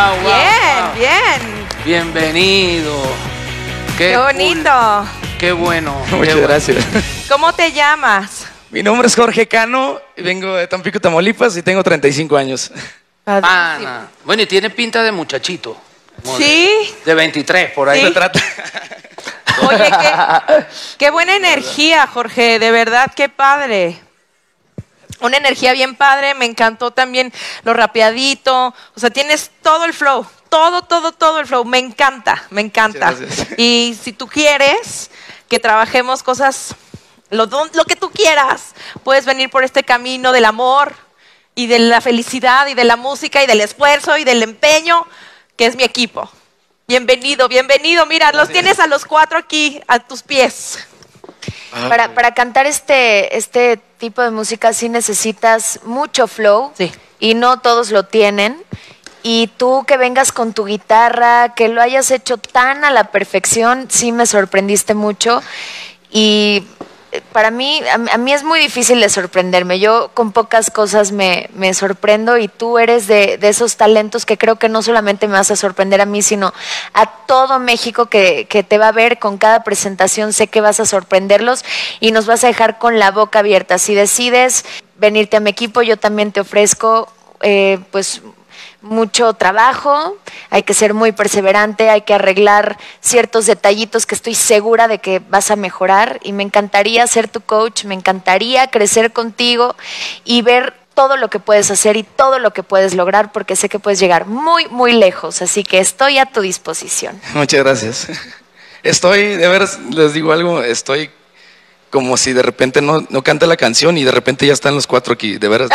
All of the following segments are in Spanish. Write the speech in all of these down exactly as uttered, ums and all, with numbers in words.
wow, Bien, wow. bien. Bienvenido. Qué, Qué bonito. Cool. Qué bueno. Muchas qué bueno. gracias. ¿Cómo te llamas? Mi nombre es Jorge Cano, vengo de Tampico, Tamaulipas y tengo treinta y cinco años. Pana. Bueno, y tiene pinta de muchachito. Como Sí. De, de veintitrés, por ahí. Sí. Se trata. Oye, qué, qué buena energía, Jorge, de verdad, qué padre. Una energía bien padre, me encantó también lo rapeadito, o sea, tienes todo el flow, todo, todo, todo el flow, me encanta, me encanta. Y si tú quieres que trabajemos cosas, lo, lo que tú quieras, puedes venir por este camino del amor y de la felicidad y de la música y del esfuerzo y del empeño, que es mi equipo. Bienvenido, bienvenido, mira, Gracias. Los tienes a los cuatro aquí, a tus pies. Para, para cantar este, este tipo de música sí necesitas mucho flow, sí. Y no todos lo tienen. Y tú que vengas con tu guitarra, que lo hayas hecho tan a la perfección, sí me sorprendiste mucho. Y para mí, a, a mí es muy difícil de sorprenderme. Yo con pocas cosas me, me sorprendo y tú eres de, de esos talentos que creo que no solamente me vas a sorprender a mí, sino a todo México que, que te va a ver con cada presentación. Sé que vas a sorprenderlos y nos vas a dejar con la boca abierta. Si decides venirte a mi equipo, yo también te ofrezco eh, pues mucho trabajo, hay que ser muy perseverante, hay que arreglar ciertos detallitos que estoy segura de que vas a mejorar y me encantaría ser tu coach, me encantaría crecer contigo y ver todo lo que puedes hacer y todo lo que puedes lograr porque sé que puedes llegar muy, muy lejos, así que estoy a tu disposición. Muchas gracias. Estoy, de veras, les digo algo, estoy como si de repente no, no canta la canción y de repente ya están los cuatro aquí, de veras.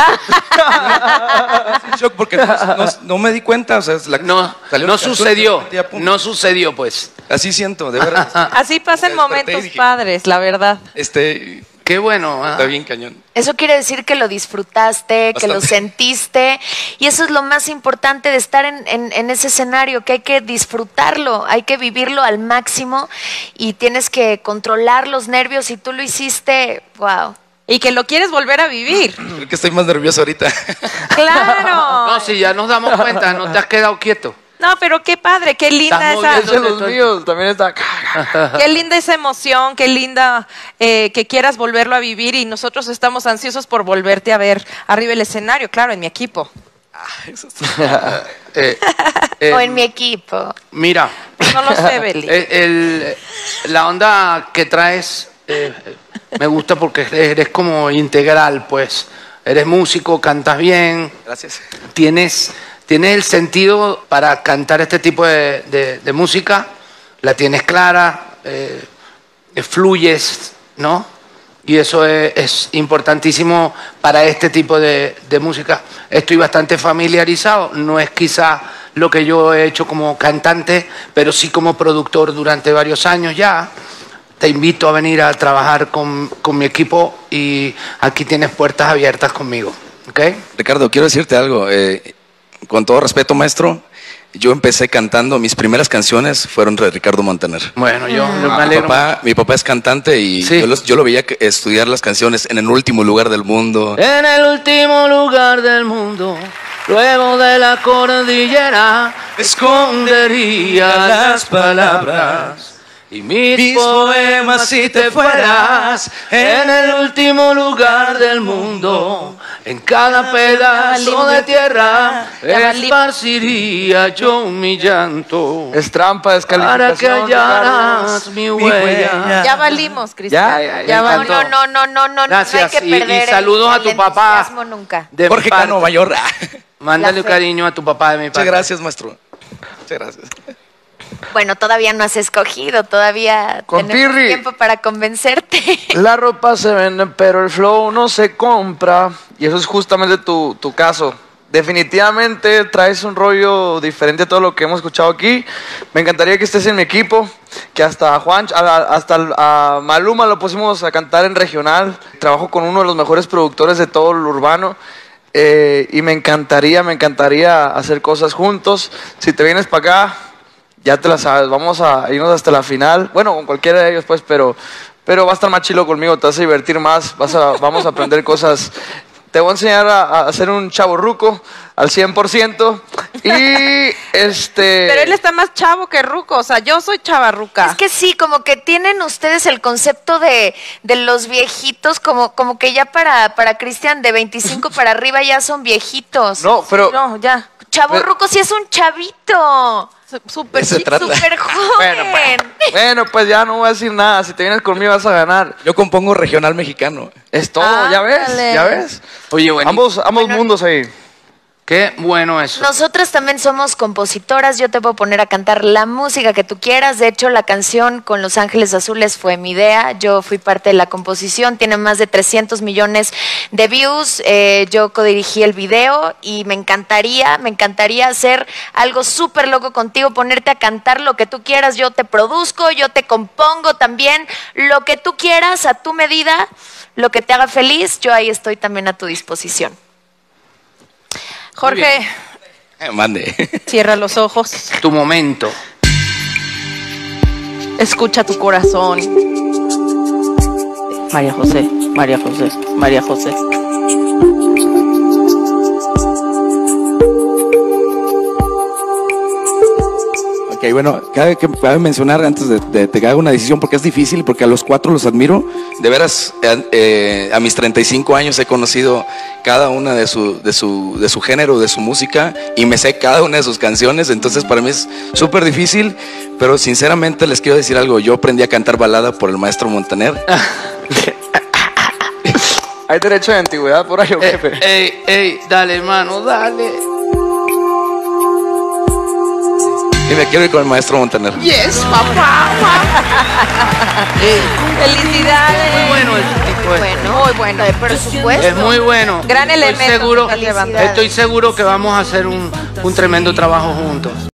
Es un shock porque no, no, no me di cuenta, o sea, la, no, no sucedió, no sucedió pues. Así siento, de verdad. Así pasan momentos dije, padres, la verdad. Este, qué bueno. ¿eh? Está bien cañón. Eso quiere decir que lo disfrutaste, Bastante. que lo sentiste y eso es lo más importante de estar en, en, en ese escenario, que hay que disfrutarlo, hay que vivirlo al máximo y tienes que controlar los nervios y tú lo hiciste, wow. Y que lo quieres volver a vivir. Creo que estoy más nervioso ahorita. ¡Claro! No, si ya nos damos cuenta, no te has quedado quieto. No, pero qué padre, qué linda esa... Es de los míos, también está... Qué linda esa emoción, qué linda eh, que quieras volverlo a vivir y nosotros estamos ansiosos por volverte a ver arriba del escenario, claro, en mi equipo. eh, eh, o en mi equipo. Mira. No lo sé, Beli. El, el, la onda que traes eh, me gusta porque eres como integral, pues. Eres músico, cantas bien. Gracias. Tienes... Tienes el sentido para cantar este tipo de, de, de música, la tienes clara, eh, fluyes, ¿no? Y eso es, es importantísimo para este tipo de, de música. Estoy bastante familiarizado, no es quizá lo que yo he hecho como cantante, pero sí como productor durante varios años ya. Te invito a venir a trabajar con, con mi equipo y aquí tienes puertas abiertas conmigo, ¿ok? Ricardo, quiero decirte algo. Eh, Con todo respeto, maestro, yo empecé cantando, mis primeras canciones fueron de Ricardo Montaner. Bueno, yo, Mm. yo me alegro. Mi papá, mi papá es cantante y sí. yo, los, yo lo veía estudiar las canciones en el último lugar del mundo. En el último lugar del mundo, luego de la cordillera, escondería las palabras. Y mis, mis poemas si te fueras en el último lugar del mundo, en cada pedazo de tierra esparciría yo mi llanto. Es trampa, es para que hallaras mi huella. Ya valimos, Cristian. Ya, ya, ya. ya No, no, no, no, no, no, Gracias. no hay que perder y, y saludos el, a tu el papá. Nunca. De Jorge Cano Mayor. Mándale cariño a tu papá de mi parte. Muchas gracias, maestro. Muchas gracias. Bueno, todavía no has escogido, todavía Con tenemos Pirri. tiempo para convencerte. La ropa se vende, pero el flow no se compra. Y eso es justamente tu, tu caso. Definitivamente traes un rollo diferente a todo lo que hemos escuchado aquí. Me encantaría que estés en mi equipo, que hasta a Juan, a- hasta a Maluma lo pusimos a cantar en regional. Trabajo con uno de los mejores productores de todo lo urbano. Eh, y me encantaría, me encantaría hacer cosas juntos. Si te vienes para acá, ya te la sabes, vamos a irnos hasta la final. Bueno, con cualquiera de ellos, pues, pero, pero va a estar más chilo conmigo, te vas a divertir más, vas a, vamos a aprender cosas. Te voy a enseñar a, a hacer un chavorruco, al cien por ciento. Y este... Pero él está más chavo que ruco, o sea, yo soy chavarruca. Es que sí, como que tienen ustedes el concepto de, de los viejitos, como, como que ya para, para Cristian de veinticinco para arriba ya son viejitos. No, pero... No, ya. Chavo ruco sí es un chavito. Su- Súper Eso se chico. trata. Súper joven. Bueno, pues, bueno, pues ya no voy a decir nada. Si te vienes conmigo vas a ganar. Yo compongo regional mexicano. Es todo, ¿ya ves? Ándale. ¿Ya ves? Oye, bueno, Ambos, ambos mundos ahí. qué bueno eso. Nosotras también somos compositoras, yo te puedo poner a cantar la música que tú quieras, de hecho la canción con Los Ángeles Azules fue mi idea, yo fui parte de la composición, tiene más de trescientos millones de views, eh, yo codirigí el video y me encantaría, me encantaría hacer algo súper loco contigo, ponerte a cantar lo que tú quieras, yo te produzco, yo te compongo también, lo que tú quieras a tu medida, lo que te haga feliz, yo ahí estoy también a tu disposición. Jorge, Eh, mande. cierra los ojos, Tu momento. escucha tu corazón. María José, María José, María José. Ok, bueno, cabe, que- cabe mencionar antes de, de- de que haga una decisión, porque es difícil, porque a los cuatro los admiro. De veras, eh, eh, a mis treinta y cinco años he conocido cada una de su, de, su, de su género, de su música, y me sé cada una de sus canciones, entonces para mí es súper difícil, pero sinceramente les quiero decir algo, yo aprendí a cantar balada por el maestro Montaner. ¿Hay derecho de antigüedad por ahí o qué? Eh, ey, ey, dale, hermano, dale. Y me quiero ir con el maestro Montaner. Yes, papá. Felicidades. Muy bueno el tipo este. Bueno, muy bueno, por supuesto. Es muy bueno. Gran Estoy elemento seguro, que estás llevando. estoy seguro que vamos a hacer un, un tremendo trabajo juntos.